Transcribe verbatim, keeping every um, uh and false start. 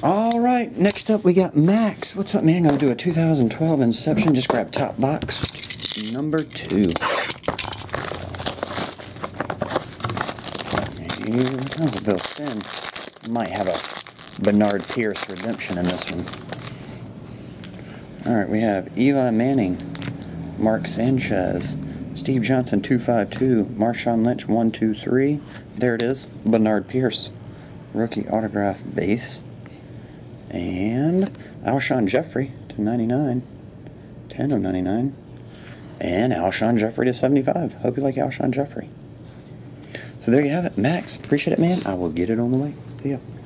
All right, next up we got Max. What's up, man? Gonna do a two thousand twelve Inception. Just grab top box number two. How's it Bill Spin? Might have a Bernard Pierce redemption in this one. All right, we have Eli Manning, Mark Sanchez, Steve Johnson two five two, Marshawn Lynch one two three. There it is, Bernard Pierce, rookie autograph base. And Alshon Jeffrey to ninety-nine, ten of ninety-nine, and Alshon Jeffrey to seventy-five. Hope you like Alshon Jeffrey. So there you have it, Max. Appreciate it, man. I will get it on the way. See ya.